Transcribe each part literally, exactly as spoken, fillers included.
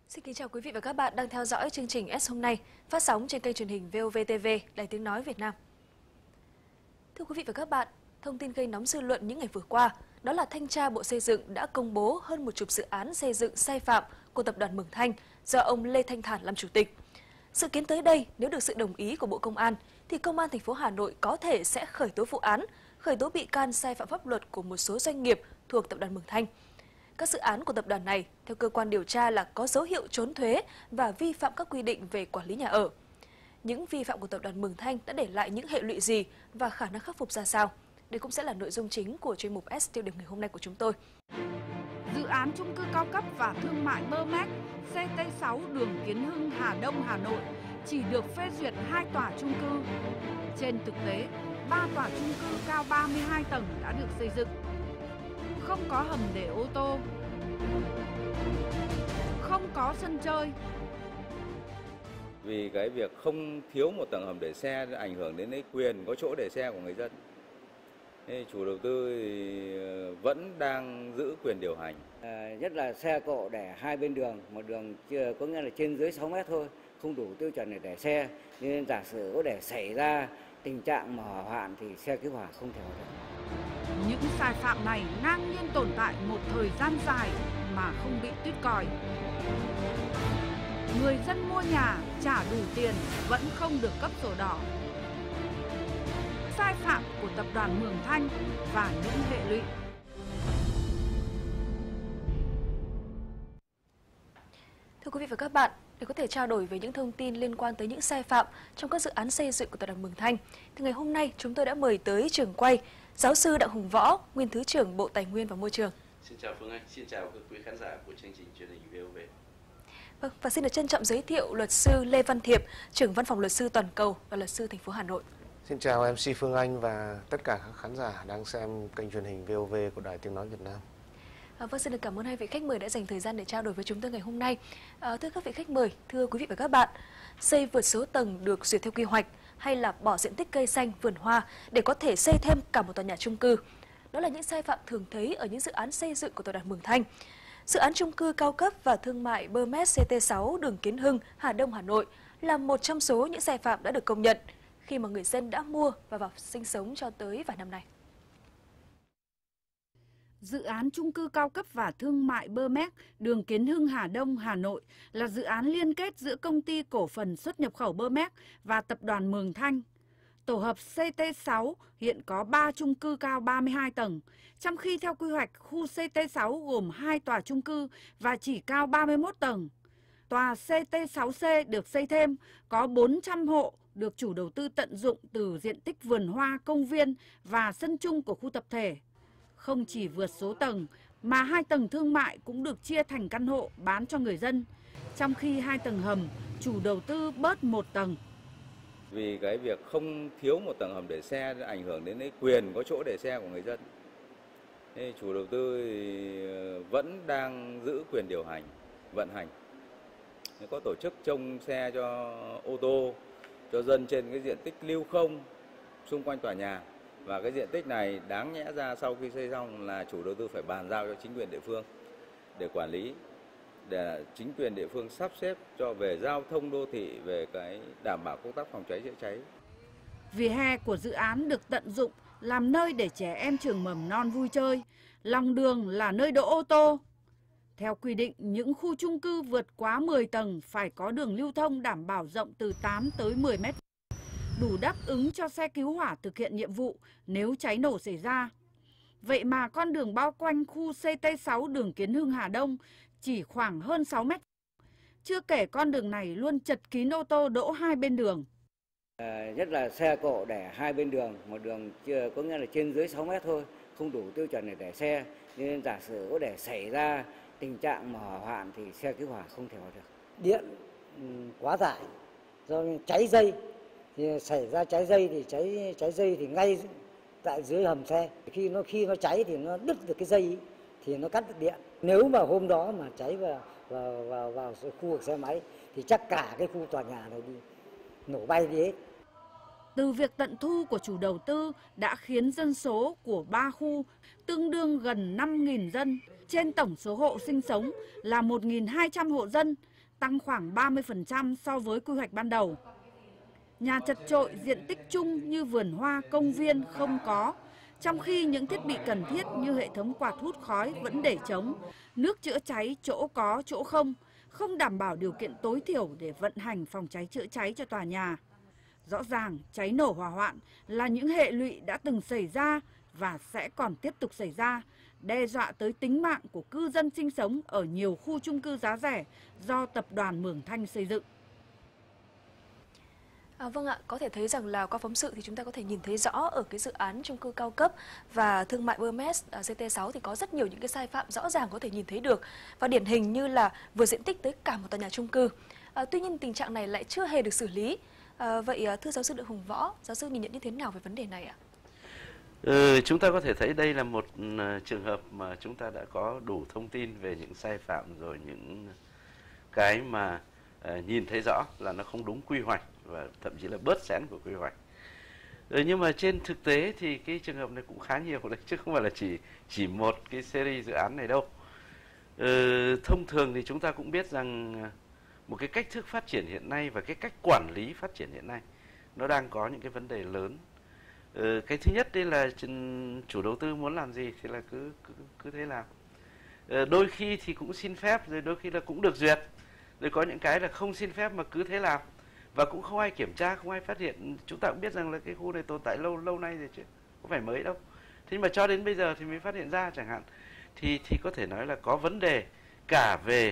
Xin kính chào quý vị và các bạn đang theo dõi chương trình S hôm nay, phát sóng trên kênh truyền hình vê o vê tê vê, Đài Tiếng Nói Việt Nam. Thưa quý vị và các bạn, thông tin gây nóng dư luận những ngày vừa qua, đó là Thanh tra Bộ Xây dựng đã công bố hơn một chục dự án xây dựng sai phạm của Tập đoàn Mường Thanh do ông Lê Thanh Thản làm chủ tịch. Dự kiến tới đây, nếu được sự đồng ý của Bộ Công an, thì Công an thành phố Hà Nội có thể sẽ khởi tố vụ án, khởi tố bị can sai phạm pháp luật của một số doanh nghiệp thuộc Tập đoàn Mường Thanh. Các dự án của tập đoàn này, theo cơ quan điều tra là có dấu hiệu trốn thuế và vi phạm các quy định về quản lý nhà ở. Những vi phạm của Tập đoàn Mường Thanh đã để lại những hệ lụy gì và khả năng khắc phục ra sao? Đây cũng sẽ là nội dung chính của chuyên mục S tiêu điểm ngày hôm nay của chúng tôi. Dự án chung cư cao cấp và thương mại Bơ Mét, C T sáu đường Kiến Hưng, Hà Đông, Hà Nội chỉ được phê duyệt hai tòa chung cư. Trên thực tế, ba tòa chung cư cao ba mươi hai tầng đã được xây dựng. Không có hầm để ô tô, không có sân chơi. Vì cái việc không thiếu một tầng hầm để xe ảnh hưởng đến cái quyền có chỗ để xe của người dân. Thế chủ đầu tư thì vẫn đang giữ quyền điều hành. À, nhất là xe cộ để hai bên đường, một đường chưa có nghĩa là trên dưới sáu mét thôi, không đủ tiêu chuẩn để để xe. Nên giả sử có để xảy ra tình trạng mà hỏa hoạn thì xe cứu hỏa không thể hoạt động. Những sai phạm này ngang nhiên tồn tại một thời gian dài mà không bị tuýt còi. Người dân mua nhà trả đủ tiền vẫn không được cấp sổ đỏ. Sai phạm của Tập đoàn Mường Thanh và những hệ lụy. Thưa quý vị và các bạn, để có thể trao đổi về những thông tin liên quan tới những sai phạm trong các dự án xây dựng của Tập đoàn Mường Thanh, thì ngày hôm nay chúng tôi đã mời tới trường quay Giáo sư Đặng Hùng Võ, Nguyên Thứ trưởng Bộ Tài nguyên và Môi trường. Xin chào Phương Anh, xin chào các quý khán giả của chương trình truyền hình vê o vê. Vâng, và xin được trân trọng giới thiệu luật sư Lê Văn Thiệp, trưởng Văn phòng Luật sư Toàn cầu và Luật sư thành phố Hà Nội. Xin chào em xê Phương Anh và tất cả các khán giả đang xem kênh truyền hình vê o vê của Đài Tiếng Nói Việt Nam. À, vâng, xin được cảm ơn hai vị khách mời đã dành thời gian để trao đổi với chúng tôi ngày hôm nay. À, thưa các vị khách mời, thưa quý vị và các bạn, xây vượt số tầng được duyệt theo quy hoạch hay là bỏ diện tích cây xanh, vườn hoa để có thể xây thêm cả một tòa nhà chung cư, đó là những sai phạm thường thấy ở những dự án xây dựng của Tập đoàn Mường Thanh. Dự án chung cư cao cấp và thương mại Bơ Mét C T sáu đường Kiến Hưng, Hà Đông, Hà Nội là một trong số những sai phạm đã được công nhận khi mà người dân đã mua và vào sinh sống cho tới vài năm nay. Dự án chung cư cao cấp và thương mại Bơ Mét, đường Kiến Hưng, Hà Đông, Hà Nội là dự án liên kết giữa Công ty Cổ phần Xuất nhập khẩu Bơ Mét và Tập đoàn Mường Thanh. Tổ hợp C T sáu hiện có ba chung cư cao ba mươi hai tầng, trong khi theo quy hoạch khu C T sáu gồm hai tòa chung cư và chỉ cao ba mươi mốt tầng. Tòa C T sáu C được xây thêm có bốn trăm hộ được chủ đầu tư tận dụng từ diện tích vườn hoa, công viên và sân chung của khu tập thể. Không chỉ vượt số tầng mà hai tầng thương mại cũng được chia thành căn hộ bán cho người dân, trong khi hai tầng hầm chủ đầu tư bớt một tầng. Vì cái việc không thiếu một tầng hầm để xe ảnh hưởng đến cái quyền có chỗ để xe của người dân. Thế chủ đầu tư thì vẫn đang giữ quyền điều hành, vận hành. Có tổ chức trông xe cho ô tô, cho dân trên cái diện tích lưu không xung quanh tòa nhà. Và cái diện tích này đáng nhẽ ra sau khi xây xong là chủ đầu tư phải bàn giao cho chính quyền địa phương để quản lý, để chính quyền địa phương sắp xếp cho về giao thông đô thị, về cái đảm bảo công tác phòng cháy chữa cháy. Vỉa hè của dự án được tận dụng làm nơi để trẻ em trường mầm non vui chơi, lòng đường là nơi đỗ ô tô. Theo quy định, những khu chung cư vượt quá mười tầng phải có đường lưu thông đảm bảo rộng từ tám tới mười mét, đủ đáp ứng cho xe cứu hỏa thực hiện nhiệm vụ nếu cháy nổ xảy ra. Vậy mà con đường bao quanh khu C T sáu đường Kiến Hưng, Hà Đông chỉ khoảng hơn sáu mét. Chưa kể con đường này luôn chật kín ô tô đỗ hai bên đường. À, nhất là xe cộ để hai bên đường, một đường chưa có nghĩa là trên dưới sáu mét thôi, không đủ tiêu chuẩn để để xe. Nên giả sử có để xảy ra tình trạng mà hỏa hoạn thì xe cứu hỏa không thể hoạt động. Điện quá tải do cháy dây, thì xảy ra cháy dây thì cháy cháy dây thì ngay tại dưới hầm xe, khi nó khi nó cháy thì nó đứt được cái dây ý, thì nó cắt được điện. Nếu mà hôm đó mà cháy vào vào vào, vào khu vực xe máy thì chắc cả cái khu tòa nhà này đi nổ bay đi hết. Từ việc tận thu của chủ đầu tư đã khiến dân số của ba khu tương đương gần năm nghìn dân trên tổng số hộ sinh sống là một nghìn hai trăm hộ dân tăng khoảng ba mươi phần trăm so với quy hoạch ban đầu. Nhà chật chội, diện tích chung như vườn hoa, công viên không có, trong khi những thiết bị cần thiết như hệ thống quạt hút khói vẫn để trống, nước chữa cháy chỗ có chỗ không, không đảm bảo điều kiện tối thiểu để vận hành phòng cháy chữa cháy cho tòa nhà. Rõ ràng, cháy nổ hỏa hoạn là những hệ lụy đã từng xảy ra và sẽ còn tiếp tục xảy ra, đe dọa tới tính mạng của cư dân sinh sống ở nhiều khu chung cư giá rẻ do tập đoàn Mường Thanh xây dựng. À, vâng ạ, có thể thấy rằng là qua phóng sự thì chúng ta có thể nhìn thấy rõ ở cái dự án chung cư cao cấp và thương mại Hermes giê tê sáu thì có rất nhiều những cái sai phạm rõ ràng có thể nhìn thấy được, và điển hình như là vượt diện tích tới cả một tòa nhà chung cư. À, tuy nhiên tình trạng này lại chưa hề được xử lý. À, vậy thưa giáo sư Đặng Hùng Võ, giáo sư nhìn nhận như thế nào về vấn đề này ạ? Ừ, chúng ta có thể thấy đây là một uh, trường hợp mà chúng ta đã có đủ thông tin về những sai phạm, rồi những cái mà uh, nhìn thấy rõ là nó không đúng quy hoạch và thậm chí là bớt xén của quy hoạch. Ừ, nhưng mà trên thực tế thì cái trường hợp này cũng khá nhiều đấy, chứ không phải là chỉ chỉ một cái series dự án này đâu. Ừ, thông thường thì chúng ta cũng biết rằng một cái cách thức phát triển hiện nay và cái cách quản lý phát triển hiện nay nó đang có những cái vấn đề lớn. Ừ, cái thứ nhất đây là chủ đầu tư muốn làm gì thì là cứ cứ, cứ thế làm. Ừ, đôi khi thì cũng xin phép, rồi đôi khi là cũng được duyệt, rồi có những cái là không xin phép mà cứ thế làm và cũng không ai kiểm tra, không ai phát hiện. Chúng ta cũng biết rằng là cái khu này tồn tại lâu lâu nay rồi chứ không phải mới đâu. Thế nhưng mà cho đến bây giờ thì mới phát hiện ra chẳng hạn, thì thì có thể nói là có vấn đề cả về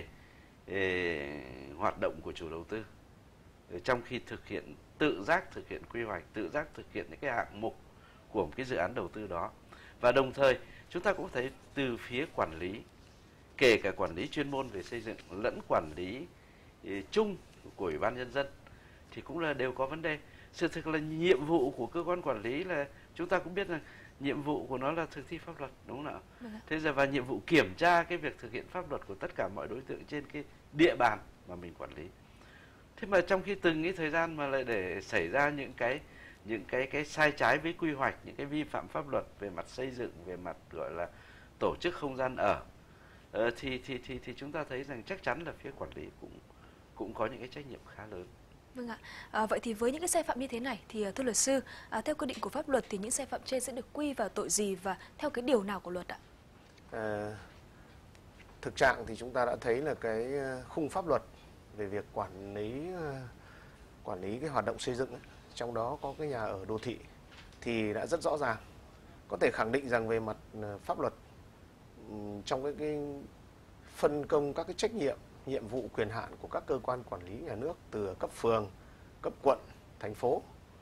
eh, hoạt động của chủ đầu tư trong khi thực hiện tự giác thực hiện quy hoạch, tự giác thực hiện những cái hạng mục của một cái dự án đầu tư đó. Và đồng thời chúng ta cũng thấy từ phía quản lý, kể cả quản lý chuyên môn về xây dựng lẫn quản lý eh, chung của Ủy ban Nhân dân thì cũng là đều có vấn đề. Sự thực là nhiệm vụ của cơ quan quản lý là chúng ta cũng biết rằng nhiệm vụ của nó là thực thi pháp luật, đúng không ạ? Thế giờ và nhiệm vụ kiểm tra cái việc thực hiện pháp luật của tất cả mọi đối tượng trên cái địa bàn mà mình quản lý. Thế mà trong khi từng cái thời gian mà lại để xảy ra những cái những cái cái sai trái với quy hoạch, những cái vi phạm pháp luật về mặt xây dựng, về mặt gọi là tổ chức không gian ở, ờ, thì thì thì thì chúng ta thấy rằng chắc chắn là phía quản lý cũng cũng có những cái trách nhiệm khá lớn. Vâng ạ. À, vậy thì với những cái sai phạm như thế này thì thưa luật sư, à, theo quy định của pháp luật thì những sai phạm trên sẽ được quy vào tội gì và theo cái điều nào của luật ạ? À, thực trạng thì chúng ta đã thấy là cái khung pháp luật về việc quản lý quản lý cái hoạt động xây dựng ấy, trong đó có cái nhà ở đô thị thì đã rất rõ ràng. Có thể khẳng định rằng về mặt pháp luật, trong cái, cái phân công các cái trách nhiệm, nhiệm vụ, quyền hạn của các cơ quan quản lý nhà nước từ cấp phường, cấp quận, thành phố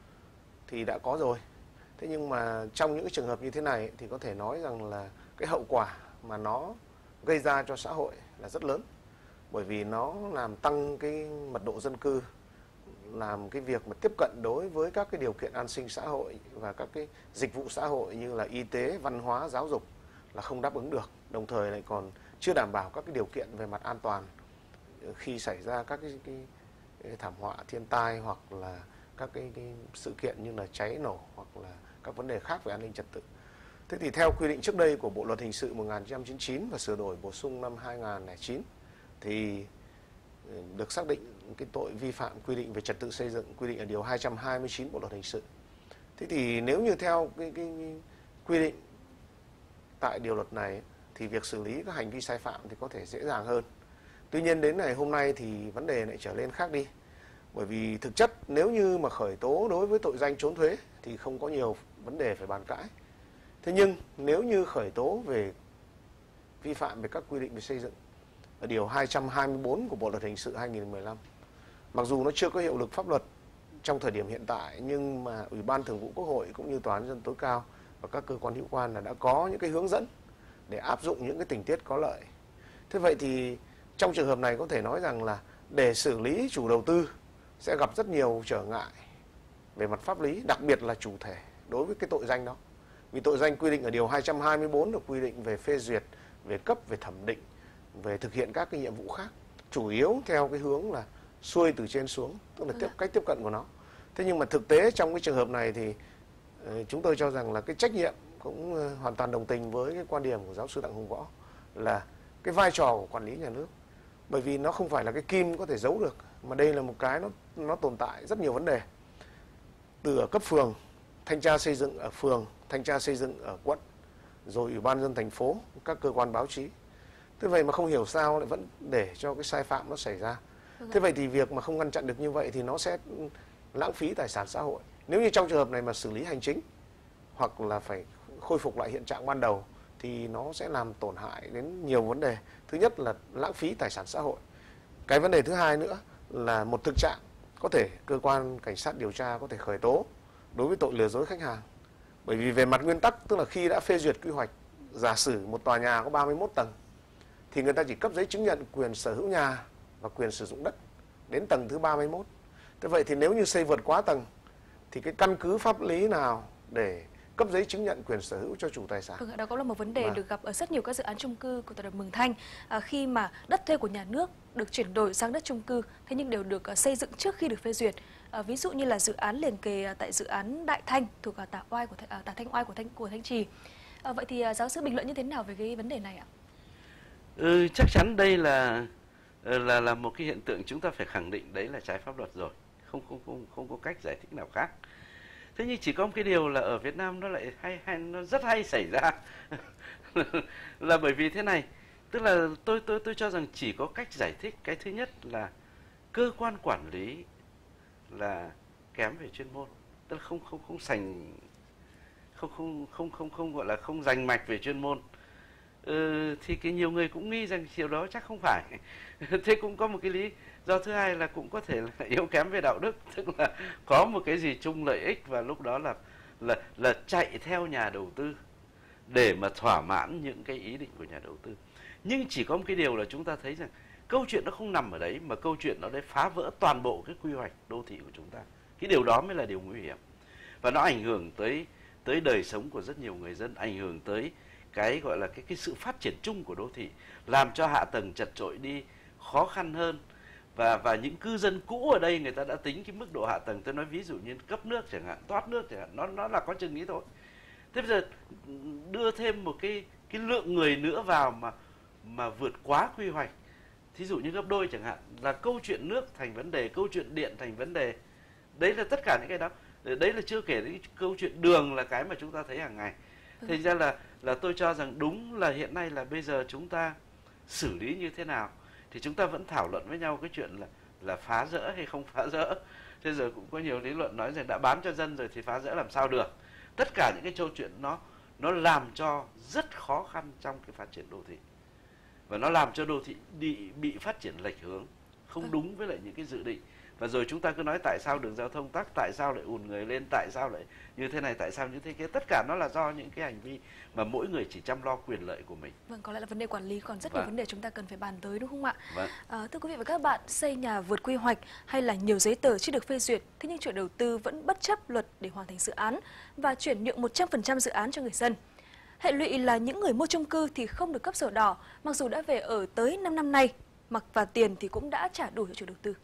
thì đã có rồi. Thế nhưng mà trong những cái trường hợp như thế này thì có thể nói rằng là cái hậu quả mà nó gây ra cho xã hội là rất lớn. Bởi vì nó làm tăng cái mật độ dân cư, làm cái việc mà tiếp cận đối với các cái điều kiện an sinh xã hội và các cái dịch vụ xã hội như là y tế, văn hóa, giáo dục là không đáp ứng được. Đồng thời lại còn chưa đảm bảo các cái điều kiện về mặt an toàn khi xảy ra các cái, cái, cái thảm họa thiên tai hoặc là các cái, cái sự kiện như là cháy nổ hoặc là các vấn đề khác về an ninh trật tự. Thế thì theo quy định trước đây của Bộ luật hình sự một nghìn chín trăm chín mươi chín và sửa đổi bổ sung năm hai nghìn không trăm lẻ chín thì được xác định cái tội vi phạm quy định về trật tự xây dựng quy định ở điều hai trăm hai mươi chín Bộ luật hình sự. Thế thì nếu như theo cái, cái, cái quy định tại điều luật này thì việc xử lý các hành vi sai phạm thì có thể dễ dàng hơn. Tuy nhiên đến ngày hôm nay thì vấn đề lại trở lên khác đi. Bởi vì thực chất nếu như mà khởi tố đối với tội danh trốn thuế thì không có nhiều vấn đề phải bàn cãi. Thế nhưng nếu như khởi tố về vi phạm về các quy định về xây dựng ở điều hai trăm hai mươi tư của Bộ luật hình sự hai nghìn không trăm mười lăm, mặc dù nó chưa có hiệu lực pháp luật trong thời điểm hiện tại nhưng mà Ủy ban Thường vụ Quốc hội cũng như Tòa án Nhân dân tối cao và các cơ quan hữu quan là đã có những cái hướng dẫn để áp dụng những cái tình tiết có lợi. Thế vậy thì trong trường hợp này có thể nói rằng là để xử lý chủ đầu tư sẽ gặp rất nhiều trở ngại về mặt pháp lý, đặc biệt là chủ thể đối với cái tội danh đó. Vì tội danh quy định ở điều hai trăm hai mươi tư là quy định về phê duyệt, về cấp, về thẩm định, về thực hiện các cái nhiệm vụ khác, chủ yếu theo cái hướng là xuôi từ trên xuống, tức là tiếp cách tiếp cận của nó. Thế nhưng mà thực tế trong cái trường hợp này thì uh, chúng tôi cho rằng là cái trách nhiệm cũng uh, hoàn toàn đồng tình với cái quan điểm của giáo sư Đặng Hùng Võ là cái vai trò của quản lý nhà nước Bởi vì nó không phải là cái kim có thể giấu được, mà đây là một cái nó nó tồn tại rất nhiều vấn đề. Từ ở cấp phường, thanh tra xây dựng ở phường, thanh tra xây dựng ở quận, rồi ủy ban nhân dân thành phố, các cơ quan báo chí. Thế vậy mà không hiểu sao lại vẫn để cho cái sai phạm nó xảy ra. Thế vậy thì việc mà không ngăn chặn được như vậy thì nó sẽ lãng phí tài sản xã hội. Nếu như trong trường hợp này mà xử lý hành chính hoặc là phải khôi phục lại hiện trạng ban đầu thì nó sẽ làm tổn hại đến nhiều vấn đề. Thứ nhất là lãng phí tài sản xã hội. Cái vấn đề thứ hai nữa là một thực trạng có thể cơ quan cảnh sát điều tra có thể khởi tố đối với tội lừa dối khách hàng. Bởi vì về mặt nguyên tắc, tức là khi đã phê duyệt quy hoạch, giả sử một tòa nhà có ba mươi mốt tầng thì người ta chỉ cấp giấy chứng nhận quyền sở hữu nhà và quyền sử dụng đất đến tầng thứ ba mươi mốt. Thế vậy thì nếu như xây vượt quá tầng thì cái căn cứ pháp lý nào để cấp giấy chứng nhận quyền sở hữu cho chủ tài sản? Vâng, đó cũng là một vấn đề Vâng. được gặp ở rất nhiều các dự án chung cư của tập đoàn Mường Thanh, à, khi mà đất thuê của nhà nước được chuyển đổi sang đất chung cư, thế nhưng đều được uh, xây dựng trước khi được phê duyệt. À, ví dụ như là dự án liền kề uh, tại dự án Đại Thanh thuộc uh, Tả Oai của uh, Tả Thanh Oai của Thanh của Thanh Trì. À, vậy thì uh, giáo sư bình luận như thế nào về cái vấn đề này ạ? Ừ, chắc chắn đây là là là một cái hiện tượng chúng ta phải khẳng định đấy là trái pháp luật rồi, không không không không có cách giải thích nào khác. Thế nhưng chỉ có một cái điều là ở Việt Nam nó lại hay hay nó rất hay xảy ra là bởi vì thế này, tức là tôi tôi tôi cho rằng chỉ có cách giải thích. Cái thứ nhất là cơ quan quản lý là kém về chuyên môn, tức là không không không sành không không không không không gọi là không rành mạch về chuyên môn. Ừ, thì cái nhiều người cũng nghi rằng điều đó chắc không phải. Thế cũng có một cái lý do thứ hai là cũng có thể là yếu kém về đạo đức, tức là có một cái gì chung lợi ích và lúc đó là là là chạy theo nhà đầu tư để mà thỏa mãn những cái ý định của nhà đầu tư. Nhưng chỉ có một cái điều là chúng ta thấy rằng câu chuyện nó không nằm ở đấy, mà câu chuyện nó đấy phá vỡ toàn bộ cái quy hoạch đô thị của chúng ta. Cái điều đó mới là điều nguy hiểm, và nó ảnh hưởng tới tới đời sống của rất nhiều người dân, ảnh hưởng tới cái gọi là cái cái sự phát triển chung của đô thị, làm cho hạ tầng chật chội đi, khó khăn hơn. Và và những cư dân cũ ở đây người ta đã tính cái mức độ hạ tầng, tôi nói ví dụ như cấp nước chẳng hạn, thoát nước chẳng hạn, nó nó là có chừng ý thôi. Thế bây giờ đưa thêm một cái cái lượng người nữa vào mà mà vượt quá quy hoạch, thí dụ như gấp đôi chẳng hạn, là câu chuyện nước thành vấn đề, câu chuyện điện thành vấn đề. Đấy là tất cả những cái đó. Đấy là chưa kể đến câu chuyện đường là cái mà chúng ta thấy hàng ngày. Thành ra là là tôi cho rằng đúng là hiện nay là bây giờ chúng ta xử lý như thế nào thì chúng ta vẫn thảo luận với nhau cái chuyện là là phá rỡ hay không phá rỡ. Thế giờ cũng có nhiều lý luận nói rằng đã bán cho dân rồi thì phá rỡ làm sao được. Tất cả những cái câu chuyện nó nó làm cho rất khó khăn trong cái phát triển đô thị, và nó làm cho đô thị bị bị phát triển lệch hướng, không đúng với lại những cái dự định. Và rồi chúng ta cứ nói tại sao đường giao thông tắc, tại sao lại ùn người lên, tại sao lại như thế này, tại sao như thế kia. Tất cả nó là do những cái hành vi mà mỗi người chỉ chăm lo quyền lợi của mình. Vâng, có lẽ là vấn đề quản lý còn rất Vâng. nhiều vấn đề chúng ta cần phải bàn tới, đúng không ạ? Vâng. À, thưa quý vị và các bạn, xây nhà vượt quy hoạch hay là nhiều giấy tờ chưa được phê duyệt, thế nhưng chủ đầu tư vẫn bất chấp luật để hoàn thành dự án và chuyển nhượng một trăm phần trăm dự án cho người dân. Hệ lụy là những người mua chung cư thì không được cấp sổ đỏ, mặc dù đã về ở tới năm năm nay, mặc và tiền thì cũng đã trả đủ cho chủ đầu tư.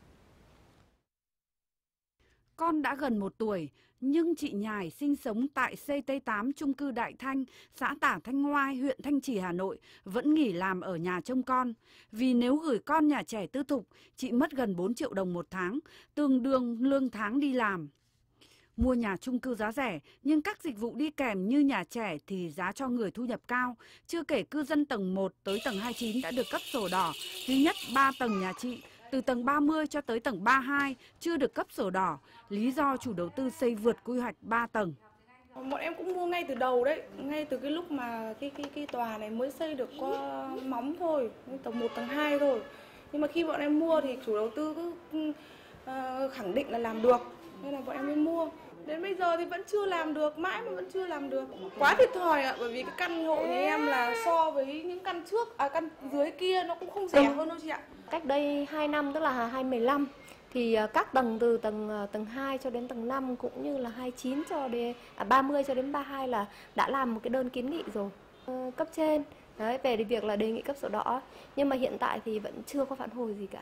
Con đã gần một tuổi, nhưng chị Nhài sinh sống tại C T tám chung cư Đại Thanh, xã Tả Thanh Oai, huyện Thanh Trì, Hà Nội, vẫn nghỉ làm ở nhà trông con. Vì nếu gửi con nhà trẻ tư thục, chị mất gần bốn triệu đồng một tháng, tương đương lương tháng đi làm. Mua nhà chung cư giá rẻ, nhưng các dịch vụ đi kèm như nhà trẻ thì giá cho người thu nhập cao. Chưa kể cư dân tầng một tới tầng hai mươi chín đã được cấp sổ đỏ, duy nhất ba tầng nhà chị. Từ tầng ba mươi cho tới tầng ba mươi hai chưa được cấp sổ đỏ, lý do chủ đầu tư xây vượt quy hoạch ba tầng. Bọn em cũng mua ngay từ đầu đấy, ngay từ cái lúc mà cái cái cái tòa này mới xây được có móng thôi, tầng một, tầng hai thôi. Nhưng mà khi bọn em mua thì chủ đầu tư cứ uh, khẳng định là làm được, nên là bọn em mới mua. Đến bây giờ thì vẫn chưa làm được, mãi mà vẫn chưa làm được. Quá thiệt thòi ạ, bởi vì cái căn hộ nhà em là so với những căn trước, à căn dưới kia nó cũng không rẻ hơn đâu chị ạ. Cách đây hai năm, tức là hai nghìn không trăm mười lăm, thì các tầng từ tầng tầng hai cho đến tầng năm cũng như là hai mươi chín cho đến à, ba mươi cho đến ba mươi hai là đã làm một cái đơn kiến nghị rồi uh, cấp trên đấy, về việc là đề nghị cấp sổ đỏ, nhưng mà hiện tại thì vẫn chưa có phản hồi gì cả.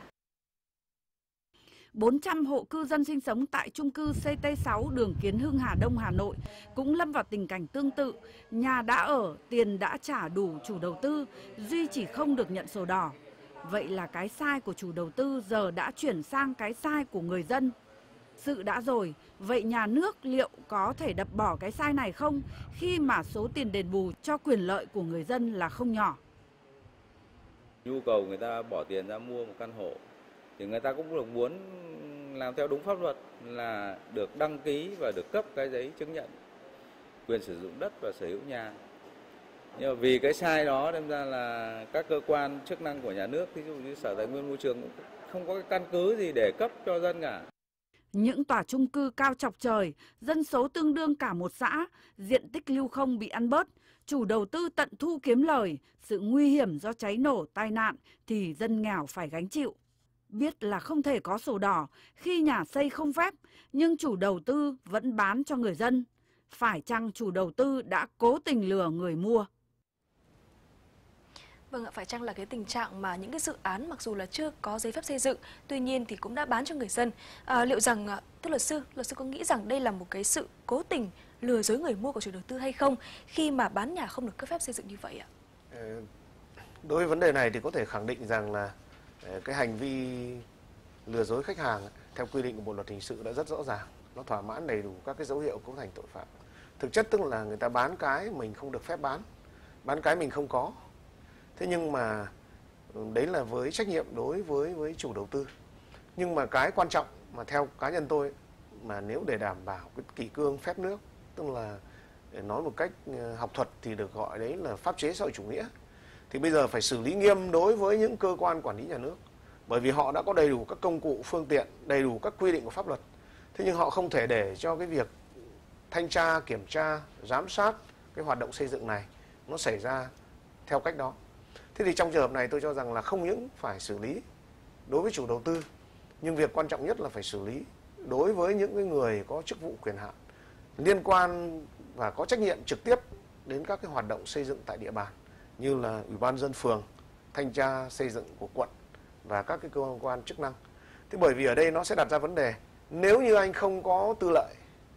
bốn trăm hộ cư dân sinh sống tại chung cư C T sáu đường Kiến Hưng, Hà Đông, Hà Nội cũng lâm vào tình cảnh tương tự. Nhà đã ở, tiền đã trả đủ chủ đầu tư, duy chỉ không được nhận sổ đỏ. Vậy là cái sai của chủ đầu tư giờ đã chuyển sang cái sai của người dân. Sự đã rồi, vậy nhà nước liệu có thể đập bỏ cái sai này không khi mà số tiền đền bù cho quyền lợi của người dân là không nhỏ? Nhu cầu người ta bỏ tiền ra mua một căn hộ thì người ta cũng được muốn làm theo đúng pháp luật là được đăng ký và được cấp cái giấy chứng nhận quyền sử dụng đất và sở hữu nhà. Nhưng mà vì cái sai đó đem ra là các cơ quan chức năng của nhà nước, ví dụ như Sở Tài nguyên Môi trường cũng không có cái căn cứ gì để cấp cho dân cả. Những tòa chung cư cao chọc trời, dân số tương đương cả một xã, diện tích lưu không bị ăn bớt, chủ đầu tư tận thu kiếm lời, sự nguy hiểm do cháy nổ, tai nạn thì dân nghèo phải gánh chịu. Biết là không thể có sổ đỏ khi nhà xây không phép, nhưng chủ đầu tư vẫn bán cho người dân. Phải chăng chủ đầu tư đã cố tình lừa người mua? Vâng ạ, phải chăng là cái tình trạng mà những cái dự án mặc dù là chưa có giấy phép xây dựng, tuy nhiên thì cũng đã bán cho người dân. À, liệu rằng, thưa luật sư, luật sư có nghĩ rằng đây là một cái sự cố tình lừa dối người mua của chủ đầu tư hay không khi mà bán nhà không được cấp phép xây dựng như vậy ạ? Đối với vấn đề này thì có thể khẳng định rằng là cái hành vi lừa dối khách hàng theo quy định của Bộ luật hình sự đã rất rõ ràng, nó thỏa mãn đầy đủ các cái dấu hiệu cấu thành tội phạm. Thực chất tức là người ta bán cái mình không được phép bán, bán cái mình không có. Thế nhưng mà đấy là với trách nhiệm đối với với chủ đầu tư. Nhưng mà cái quan trọng mà theo cá nhân tôi mà nếu để đảm bảo cái kỷ cương phép nước, tức là để nói một cách học thuật thì được gọi đấy là pháp chế xã hội chủ nghĩa, thì bây giờ phải xử lý nghiêm đối với những cơ quan quản lý nhà nước, bởi vì họ đã có đầy đủ các công cụ, phương tiện, đầy đủ các quy định của pháp luật. Thế nhưng họ không thể để cho cái việc thanh tra, kiểm tra, giám sát cái hoạt động xây dựng này nó xảy ra theo cách đó. Thế thì trong trường hợp này tôi cho rằng là không những phải xử lý đối với chủ đầu tư, nhưng việc quan trọng nhất là phải xử lý đối với những cái người có chức vụ quyền hạn liên quan và có trách nhiệm trực tiếp đến các cái hoạt động xây dựng tại địa bàn, như là Ủy ban nhân dân phường, thanh tra xây dựng của quận và các cái cơ quan chức năng. Thế bởi vì ở đây nó sẽ đặt ra vấn đề, nếu như anh không có tư lợi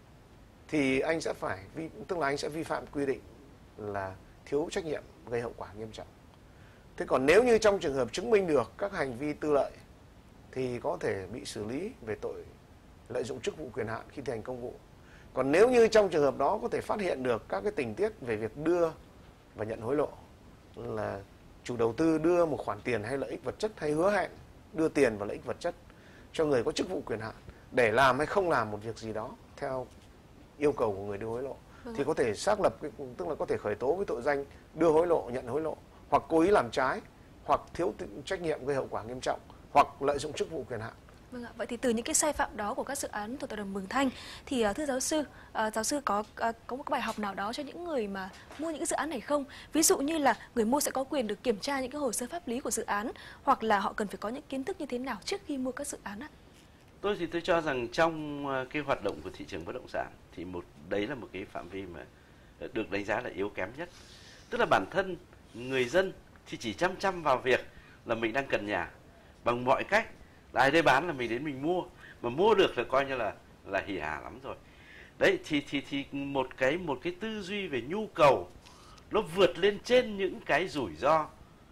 thì anh sẽ phải vi, tức là anh sẽ vi phạm quy định là thiếu trách nhiệm gây hậu quả nghiêm trọng. Thế còn nếu như trong trường hợp chứng minh được các hành vi tư lợi thì có thể bị xử lý về tội lợi dụng chức vụ quyền hạn khi thi hành công vụ. Còn nếu như trong trường hợp đó có thể phát hiện được các cái tình tiết về việc đưa và nhận hối lộ, là chủ đầu tư đưa một khoản tiền hay lợi ích vật chất hay hứa hẹn đưa tiền và lợi ích vật chất cho người có chức vụ quyền hạn để làm hay không làm một việc gì đó theo yêu cầu của người đưa hối lộ, ừ. thì có thể xác lập, tức là có thể khởi tố với tội danh đưa hối lộ, nhận hối lộ, hoặc cố ý làm trái, hoặc thiếu trách nhiệm gây hậu quả nghiêm trọng, hoặc lợi dụng chức vụ quyền hạn. Vâng ạ, vậy thì từ những cái sai phạm đó của các dự án thuộc tập đoàn Mường Thanh thì thưa giáo sư, uh, giáo sư có uh, có một cái bài học nào đó cho những người mà mua những cái dự án này không? Ví dụ như là người mua sẽ có quyền được kiểm tra những cái hồ sơ pháp lý của dự án, hoặc là họ cần phải có những kiến thức như thế nào trước khi mua các dự án ạ? Tôi thì tôi cho rằng trong cái hoạt động của thị trường bất động sản thì một đấy là một cái phạm vi mà được đánh giá là yếu kém nhất. Tức là bản thân người dân thì chỉ chăm chăm vào việc là mình đang cần nhà bằng mọi cách, là ai đây bán là mình đến mình mua, mà mua được là coi như là là hỉ hả lắm rồi. Đấy thì thì thì một cái một cái tư duy về nhu cầu nó vượt lên trên những cái rủi ro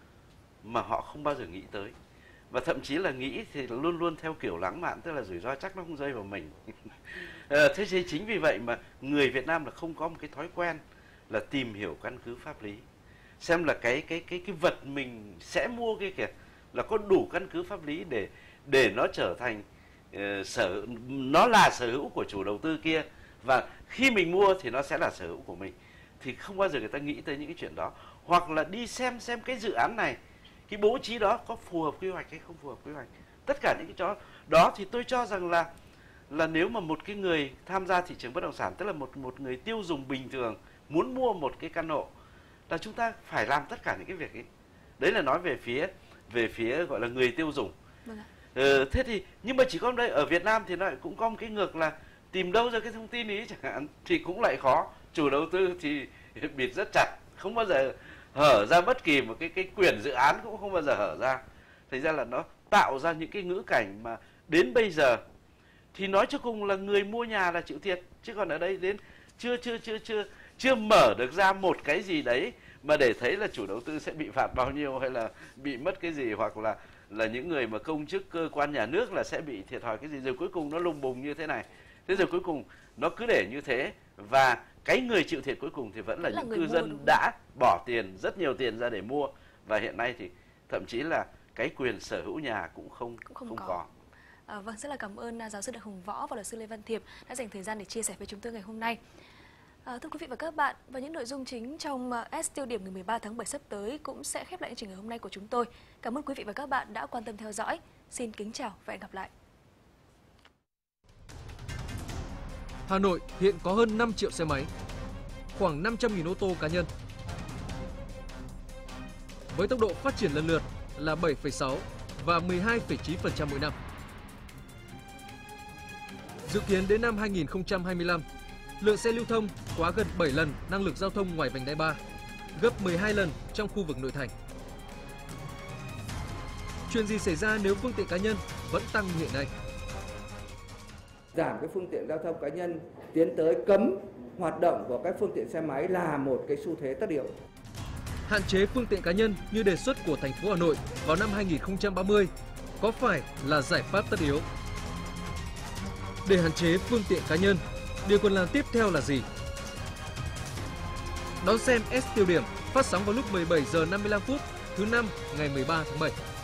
mà họ không bao giờ nghĩ tới. Và thậm chí là nghĩ thì luôn luôn theo kiểu lãng mạn, tức là rủi ro chắc nó không rơi vào mình. à, thế thì chính vì vậy mà người Việt Nam là không có một cái thói quen là tìm hiểu căn cứ pháp lý, xem là cái cái cái cái vật mình sẽ mua cái kìa là có đủ căn cứ pháp lý để để nó trở thành uh, sở nó là sở hữu của chủ đầu tư kia, và khi mình mua thì nó sẽ là sở hữu của mình. Thì không bao giờ người ta nghĩ tới những cái chuyện đó, hoặc là đi xem xem cái dự án này, cái bố trí đó có phù hợp quy hoạch hay không phù hợp quy hoạch. Tất cả những cái đó đó thì tôi cho rằng là là nếu mà một cái người tham gia thị trường bất động sản, tức là một một người tiêu dùng bình thường muốn mua một cái căn hộ, là chúng ta phải làm tất cả những cái việc ấy. Đấy là nói về phía về phía gọi là người tiêu dùng. Vâng ạ. Ừ, thế thì nhưng mà chỉ có đây ở Việt Nam thì nó cũng có một cái ngược là tìm đâu ra cái thông tin ấy chẳng hạn thì cũng lại khó. Chủ đầu tư thì bịt rất chặt, không bao giờ hở ra bất kỳ một cái cái quyền dự án, cũng không bao giờ hở ra. Thành ra là nó tạo ra những cái ngữ cảnh mà đến bây giờ thì nói cho cùng là người mua nhà là chịu thiệt, chứ còn ở đây đến chưa chưa chưa chưa chưa mở được ra một cái gì đấy mà để thấy là chủ đầu tư sẽ bị phạt bao nhiêu hay là bị mất cái gì, hoặc là là những người mà công chức cơ quan nhà nước là sẽ bị thiệt thòi cái gì, rồi cuối cùng nó lùng bùng như thế này. Thế rồi cuối cùng nó cứ để như thế, và cái người chịu thiệt cuối cùng thì vẫn là, vẫn là những cư dân đã bỏ tiền, rất nhiều tiền ra để mua, và hiện nay thì thậm chí là cái quyền sở hữu nhà cũng không cũng không, không có. có. À, vâng, rất là cảm ơn giáo sư Đặng Hùng Võ và luật sư Lê Văn Thiệp đã dành thời gian để chia sẻ với chúng tôi ngày hôm nay. À, thưa quý vị và các bạn, và những nội dung chính trong uh, S tiêu điểm ngày mười ba tháng bảy sắp tới cũng sẽ khép lại chương trình ngày hôm nay của chúng tôi. Cảm ơn quý vị và các bạn đã quan tâm theo dõi. Xin kính chào và hẹn gặp lại. Hà Nội hiện có hơn năm triệu xe máy, khoảng năm trăm nghìn ô tô cá nhân. Với tốc độ phát triển lần lượt là bảy phẩy sáu và mười hai phẩy chín phần trăm mỗi năm. Dự kiến đến năm hai nghìn không trăm hai mươi lăm, lượng xe lưu thông quá gần bảy lần năng lực giao thông ngoài vành đai ba, gấp mười hai lần trong khu vực nội thành. Chuyện gì xảy ra nếu phương tiện cá nhân vẫn tăng như hiện nay? Giảm cái phương tiện giao thông cá nhân, tiến tới cấm hoạt động của các phương tiện xe máy là một cái xu thế tất yếu. Hạn chế phương tiện cá nhân như đề xuất của thành phố Hà Nội vào năm hai nghìn không trăm ba mươi có phải là giải pháp tất yếu? Để hạn chế phương tiện cá nhân, điều cần làm tiếp theo là gì? Đón xem S tiêu điểm phát sóng vào lúc mười bảy giờ năm mươi lăm phút thứ năm ngày mười ba tháng bảy.